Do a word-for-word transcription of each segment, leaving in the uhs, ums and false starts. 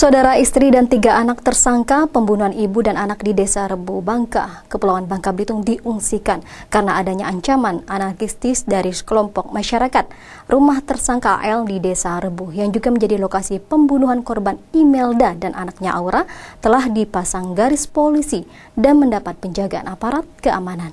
Saudara, istri dan tiga anak tersangka pembunuhan ibu dan anak di Desa Rebu, Bangka, Kepulauan Bangka Belitung diungsikan karena adanya ancaman anarkistis dari kelompok masyarakat. Rumah tersangka A L di Desa Rebu yang juga menjadi lokasi pembunuhan korban Imelda dan anaknya Aura telah dipasang garis polisi dan mendapat penjagaan aparat keamanan.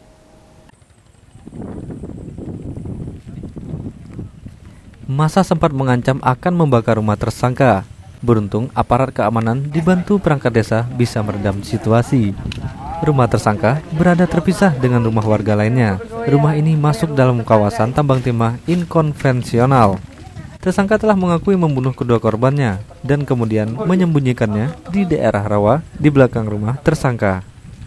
Masa sempat mengancam akan membakar rumah tersangka. Beruntung, aparat keamanan dibantu perangkat desa bisa meredam situasi. Rumah tersangka berada terpisah dengan rumah warga lainnya. Rumah ini masuk dalam kawasan tambang timah inkonvensional. Tersangka telah mengakui membunuh kedua korbannya dan kemudian menyembunyikannya di daerah rawa di belakang rumah tersangka.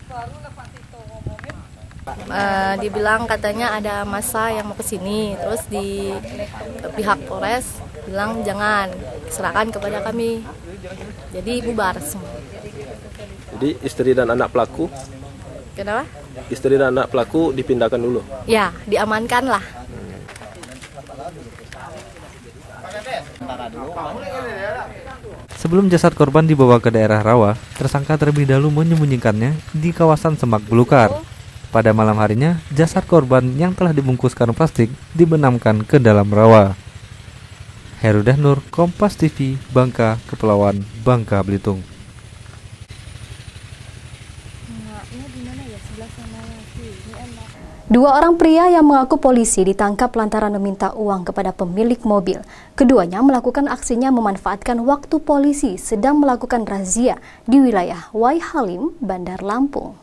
Uh, dibilang katanya ada massa yang mau ke sini, terus di pihak Polres bilang jangan, serahkan kepada kami. Jadi bubar semua. Jadi istri dan anak pelaku? Kenapa? Istri dan anak pelaku dipindahkan dulu? Ya, diamankan lah. Sebelum jasad korban dibawa ke daerah rawa, tersangka terlebih dahulu menyembunyikannya di kawasan Semak Belukar. Pada malam harinya, jasad korban yang telah dibungkus karung plastik dibenamkan ke dalam rawa. Herudah Nur, Kompas T V, Bangka, Kepulauan Bangka Belitung. Dua orang pria yang mengaku polisi ditangkap lantaran meminta uang kepada pemilik mobil. Keduanya melakukan aksinya memanfaatkan waktu polisi sedang melakukan razia di wilayah Waihalim, Bandar Lampung.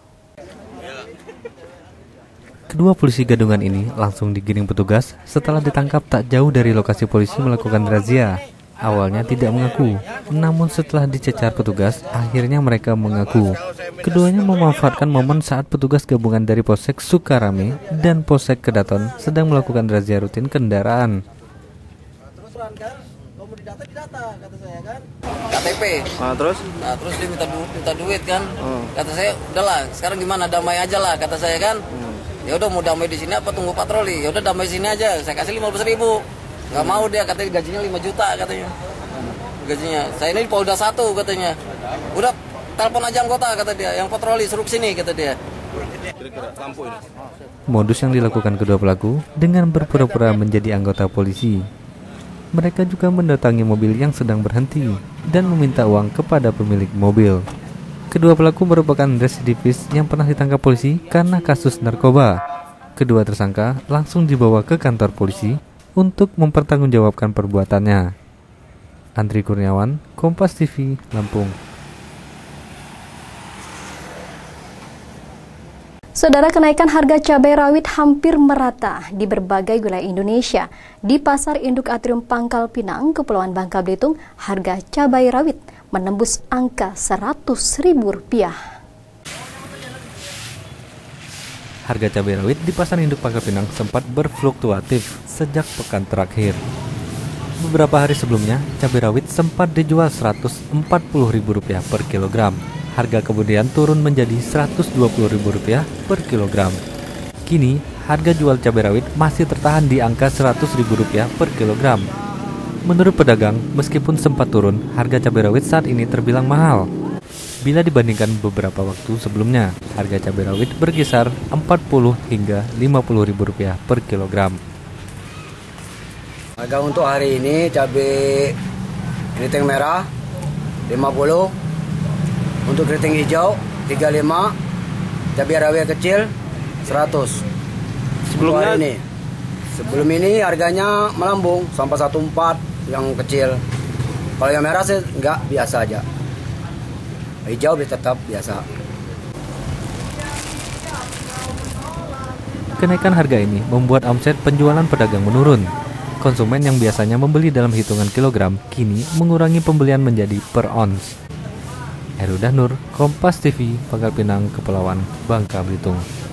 Kedua polisi gadungan ini langsung digiring petugas setelah ditangkap tak jauh dari lokasi polisi melakukan razia. Awalnya tidak mengaku, namun setelah dicecar petugas, akhirnya mereka mengaku. Keduanya memanfaatkan momen saat petugas gabungan dari Polsek Sukarame dan Polsek Kedaton sedang melakukan razia rutin kendaraan. K T P. Ah, terus? Nah, terus dia minta, du minta duit kan. Hmm. Kata saya, udahlah, sekarang gimana, damai aja lah, kata saya kan. Hmm. Ya udah, mau damai di sini apa tunggu patroli? Ya udah, damai sini aja. Saya kasih lima belas ribu. Nggak mau dia, katanya gajinya lima juta katanya. Gajinya. Saya ini Polda satu katanya. Udah, telepon aja anggota kata dia. Yang patroli suruh sini kata dia. Modus yang dilakukan kedua pelaku dengan berpura-pura menjadi anggota polisi. Mereka juga mendatangi mobil yang sedang berhenti dan meminta uang kepada pemilik mobil. Kedua pelaku merupakan residivis yang pernah ditangkap polisi karena kasus narkoba. Kedua tersangka langsung dibawa ke kantor polisi untuk mempertanggungjawabkan perbuatannya. Andri Kurniawan, Kompas T V, Lampung. Saudara, kenaikan harga cabai rawit hampir merata di berbagai wilayah Indonesia. Di Pasar Induk Atrium Pangkal Pinang, Kepulauan Bangka Belitung, harga cabai rawit menembus angka seratus ribu rupiah. Harga cabai rawit di Pasar Induk Pangkal Pinang sempat berfluktuatif sejak pekan terakhir. Beberapa hari sebelumnya, cabai rawit sempat dijual seratus empat puluh ribu rupiah per kilogram. Harga kemudian turun menjadi seratus dua puluh ribu rupiah per kilogram. Kini, harga jual cabai rawit masih tertahan di angka seratus ribu rupiah per kilogram. Menurut pedagang, meskipun sempat turun, harga cabai rawit saat ini terbilang mahal. Bila dibandingkan beberapa waktu sebelumnya, harga cabai rawit berkisar empat puluh hingga lima puluh ribu rupiah per kilogram. Harga untuk hari ini cabai keriting merah lima puluh, untuk keriting hijau tiga puluh lima, cabai rawit kecil seratus. Sebelumnya ini. Sebelum ini harganya melambung sampai seratus empat yang kecil. Kalau yang merah sih enggak, biasa aja. Hijau tetap biasa. Kenaikan harga ini membuat omset penjualan pedagang menurun. Konsumen yang biasanya membeli dalam hitungan kilogram kini mengurangi pembelian menjadi per ons. Herudah Nur, Kompas T V, Pangkal Pinang, Kepulauan Bangka Belitung.